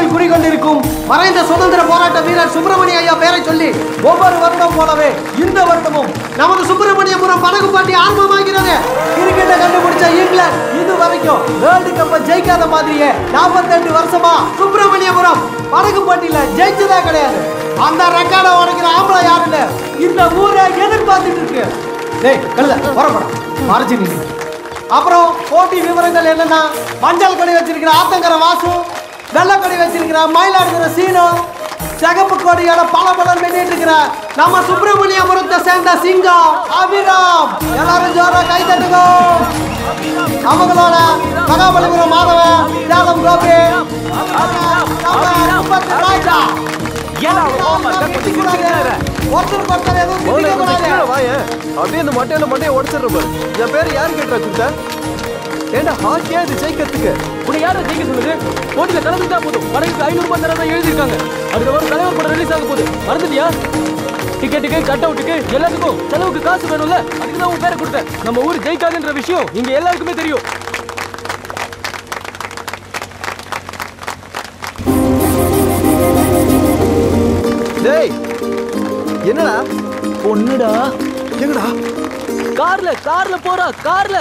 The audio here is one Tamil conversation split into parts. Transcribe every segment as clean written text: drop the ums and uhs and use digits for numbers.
கோட்டையில் குடிகொண்டிருக்கும் மறைந்த சுதந்திர போராட்ட வீரர் சுப்பிரமணிய ஐயா பெயரை சொல்லி ஒவ்வொரு வருடம் போலவே இந்த வருடமும் நமது சுப்பிரமணியபுரம் படகுப்பாட்டி ஆரம்பமாகிறது. கிரிக்கெட்டை கண்டுபிடிச்ச இங்கிலாந்து இது வரைக்கும் வேர்ல்டு கப்பை ஜெயிக்காத மாதிரியே 48 வருஷமா சுப்பிரமணியபுரம் படகுப்பாட்டியில ஜெயிச்சதே கிடையாது. அந்த ரெக்கார்டை உடைக்கிற ஆம்பளை யாருன்னு இந்த ஊரை எதிர்பார்த்துட்டு இருக்கு. டேய் கல்ல வரப்படா மறைச்சு நின்று. அப்புறம் போட்டி விவரங்கள் என்னன்னா, மஞ்சள் கொடி வச்சிருக்கிற ஆத்தங்கர வாசு, வெள்ளை கொடி வச்சிருக்கிற மயிலாடுதுறை சீனு, சிகப்பு கொடியோட பல பலர் பண்ணிட்டு இருக்கிற நம்ம சுப்பிரமணியபுரத்தை சேர்ந்த சிங்கம் அபிராம். எல்லாரும் ஜோரா கை தட்டுங்க. அவங்களோட மகாபலிபுரம் மாதவன், சேலம் கோபி, அப்படியே இந்த மட்டையை உடச்சிடுற. என் பேர் யாரு கேட்டா கொடுத்த? ஏண்டா ஹாக்கியா இது ஜெயிக்கிறதுக்கு உன்னை யாரும் ஜெயிக்க சொல்லுது? போட்டியில கலந்துட்டா போதும். படகுக்கு 500 ரூபாய் தரதான் எழுதிருக்காங்க. அதுக்கு ஒரு தலைவர் படம் ரிலீஸ் ஆக போகுது, மறந்துட்டியா? டிக்கெட்டுக்கு கட் அவுட்டுக்கு எல்லாத்துக்கும் செலவுக்கு காசு வேணும்ல, அதுக்குதான் உன் பேரை கொடுத்தேன். நம்ம ஊர் ஜெயிக்காதுன்ற விஷயம் இங்க எல்லாருக்குமே தெரியும். டேய் என்னடா பொண்ணுடா? எங்கடா? கார்ல போறா, கார்ல.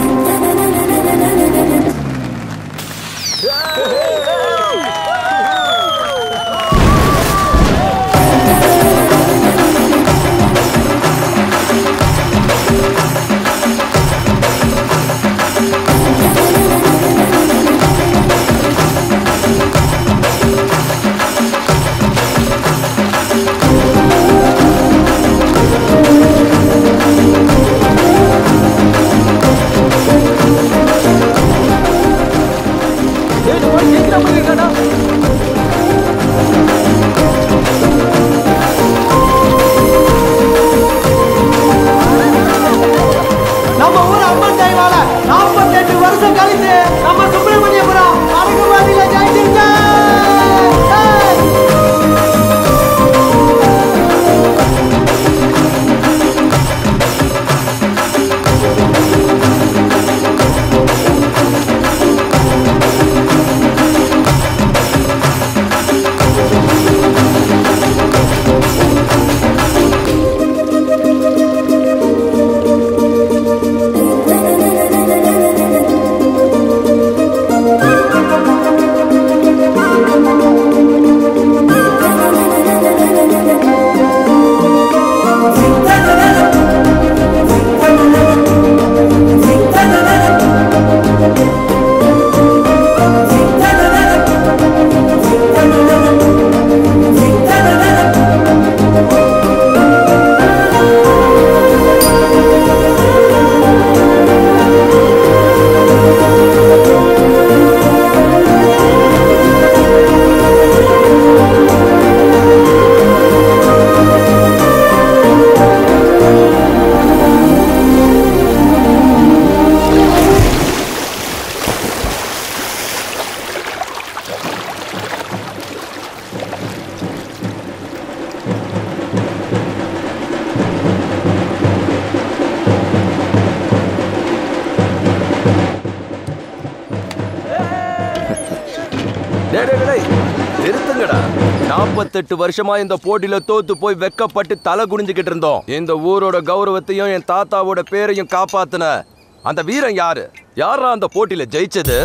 நம்ம ஊர் அம்மன் தெய்வால 48 வருஷம் கழித்து நம்ம சுப்பிரமணியபுரம் படகுப்பாட்டியில ஜெயிச்சிருக்க. நிறுத்துங்கடா. 48 வருஷமா இந்த போட்டியில தோத்து போய் வெக்கப்பட்டு தலை குனிஞ்சுக்கிட்டு இருந்தோம். இந்த ஊரோட கௌரவத்தையும் என் தாத்தாவோட பேரையும் காப்பாத்துன அந்த வீரன் யாரு? யாரா அந்த போட்டியில ஜெயிச்சது?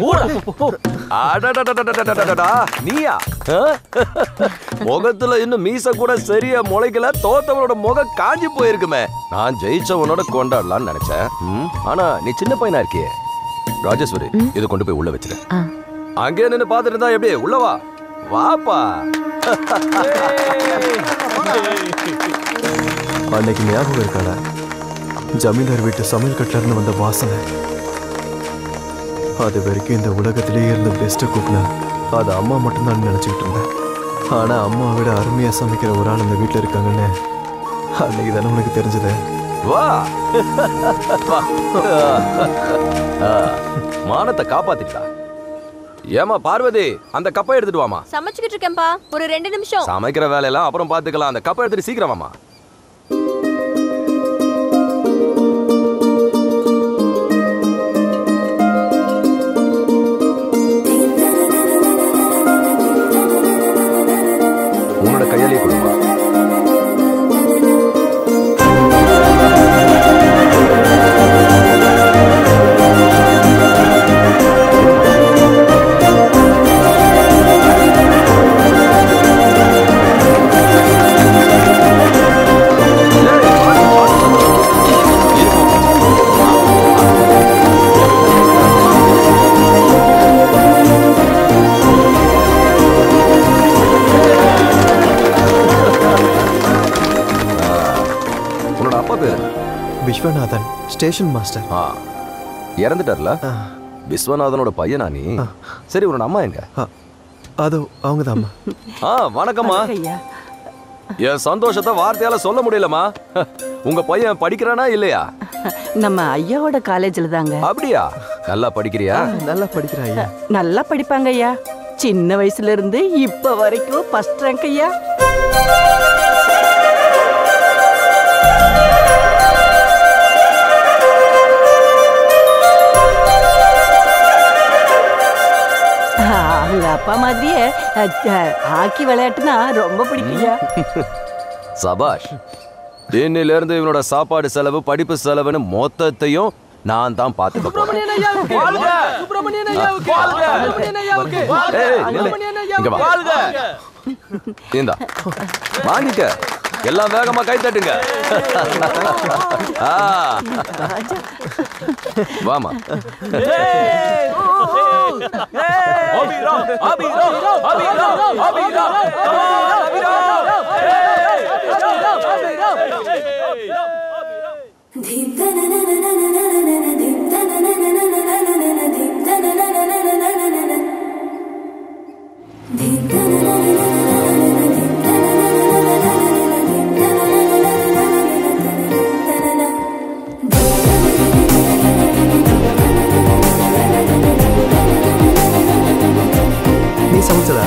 நீயா? முகத்துல இன்னும் மீச கூட சரியா முளைக்கல, தோத்தவனோட முகம் காஞ்சி போயிருக்குமே. நான் ஜெயிச்சவனோட கொண்டாடலாம்னு நினைச்சேன். ஆனா நீ சின்ன பையனா இருக்கியே. ராஜேஸ்வரி, இதை கொண்டு போய் உள்ள வச்சிரு. அங்கே நின்று பாத்துட்டு இருந்தா எப்படி? உள்ளவா வாப்பா. அன்னைக்கு ஞாபகம் இருக்காடா, ஜமீன்தார் வீட்டு சமையல் கட்டுல இருந்து வந்த வாசனை. அது வரைக்கும் இந்த உலகத்திலேயே இருந்த பெஸ்ட் குக்னா அது அம்மா மட்டும்தான் நினைச்சுக்கிட்டு இருந்தேன். ஆனா அம்மா விட அருமையா சமைக்கிற ஒரு ஆள் இந்த வீட்டுல இருக்காங்கன்னு அன்னைக்கு தானே உனக்கு தெரிஞ்சது. வா, மானத்தை காப்பாத்திட்டா. ஏமா பார்வதி, அந்த கப்பை எடுத்துட்டு வாமா. சமைச்சுக்கிட்டு இருக்கேன்பா, ஒரு 2 நிமிஷம். சமைக்கிற வேலையெல்லாம் அப்புறம் பாத்துக்கலாம். அந்த கப்பை எடுத்துட்டு சீக்கிரம் வாமா. உன்னோட கையாலே கொடுப்பா. Viswanathan, station master. இறந்துட்டார்ல? விஸ்வநாதனோட பையனா நீ? சரி, உன்னோட அம்மா எங்க? அதோ அவங்க தான் அம்மா. வணக்கம்மா. என் சந்தோஷத்தை வார்த்தையால சொல்ல முடியலமா. உங்க பையன் படிக்கிறானா இல்லையா? நம்ம ஐயாவோட காலேஜ்ல தாங்க. அப்படியா? நல்லா படிக்கிறியா? நல்லா படிக்கிறேன் ஐயா. நல்லா படிப்பாங்க ஐயா. சின்ன வயசுல இருந்து இப்ப வரைக்கும் ஃபர்ஸ்ட் ரேங்க் ஐயா. அவங்க அப்பா மாதிரியே ஹாக்கி விளையாட்டுனா ரொம்ப பிடிக்குயா. சபாஷ். இன்னில இருந்து இவனோட சாப்பாடு செலவு, படிப்பு செலவுன்னு மொத்தத்தையும் நான் தான் பாத்துக்க போறேன். இந்தா வாங்கிக்க. எல்லாம் வேகமா கை தட்டுங்க. வாமா. நீ சமைச்சதா?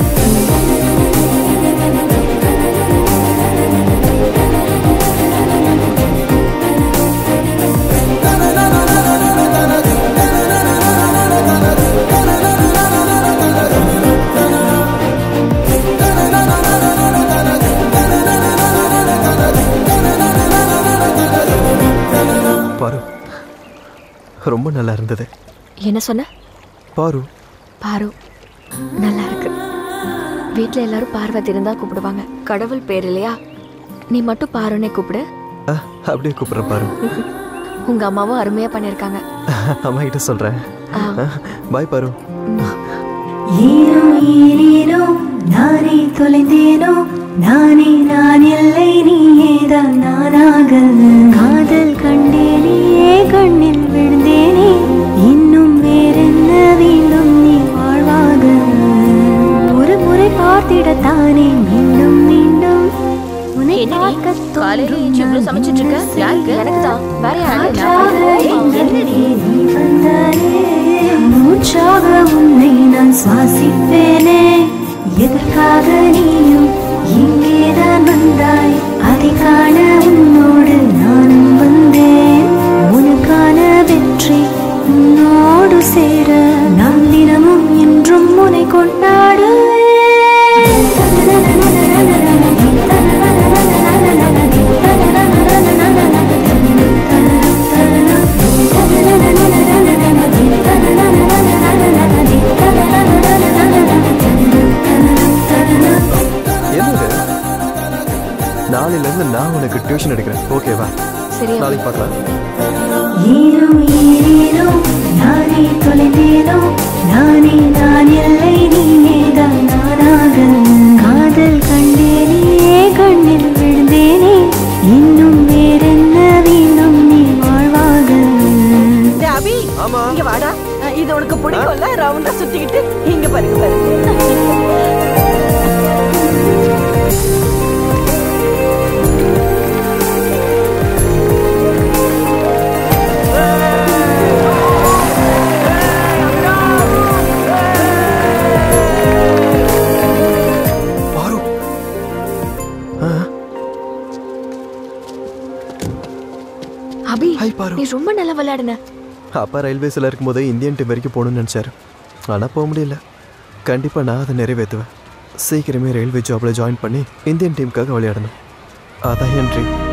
பாரு, ரொம்ப நல்லா இருந்தது. என்ன சொன்ன? பாரு. பாரு நல்லா இருக்கு. வீட்ல எல்லாரும் பார்வதின்னு தான் கூப்பிடுவாங்க. கடவுள் பேர் இல்லையா? நீ மட்டும் பாருன்னே கூப்பிடு. அப்படியே கூப்பிடுறேன் பாரு. உங்க அம்மாவும் அருமையா பண்ணிருக்காங்க. அம்மா கிட்ட சொல்றேன். பாய் பாரு. ஏனோ ஏனேனோ நானே தொலைந்தேனோ, நானே நான் இல்லை நீயேதான் நானாக. காதல் கண்டேனே, கண்ணில் விழுந்தேனே, இன்னும் வேறென்ன வேண்டும் நீ வாழ்வாக. ஒரு முறை பார்த்திடத்தானே மீண்டும் மீண்டும் உன்னை பார்க்க சமைச்சிட்டு இருக்க. யாருக்கு? எனக்கு தான். வேற என்னடி நீ வந்தானே, மூச்சாக உன்னை நான் சுவாசிப்பேனே. எதற்காக நீயும் இங்கேதான் வந்தாய், அதை காண உன்னோடு நானும் வந்தேன். உனக்கான வெற்றி உன்னோடு சேர நான் தினமும் என்றும் உன்னை கொண்டாடுவேன். நாளையில இருந்து நான் உனக்கு டியூஷன் எடுக்கிறேன். ஓகேவா? சரி, நாளைக்கு பார்க்கலாம். ஏனோ ஏனேனோ நானே தொலைந்தேனோ, நானே நான் இல்லை நீயேதான் நானாக. காதல் கண்டேனே, கண்ணில் விழுந்தேனே, இன்னும் வேறென்ன வேண்டும் நீ வாழ்வாக. அபி, இங்க வாடா. இது உனக்கு பிடிக்கும்ல? ரவுண்டா சுத்திக்கிட்டு இங்க பாருங்க பாருங்க. அபி, நீ ரொம்ப நல்லா விளையாடுன. அப்பா ரயில்வேஸ்ல இருக்கும்போது இந்தியன் டீம் வரைக்கும் போகணும்னு நினைச்சாரு. ஆனா போக முடியல. கண்டிப்பா நான் அதை நிறைவேற்றுவேன். சீக்கிரமே ரயில்வே ஜாப்ல ஜாயின் பண்ணி இந்தியன் டீமுக்காக விளையாடணும். அதான் என் ட்ரீம்.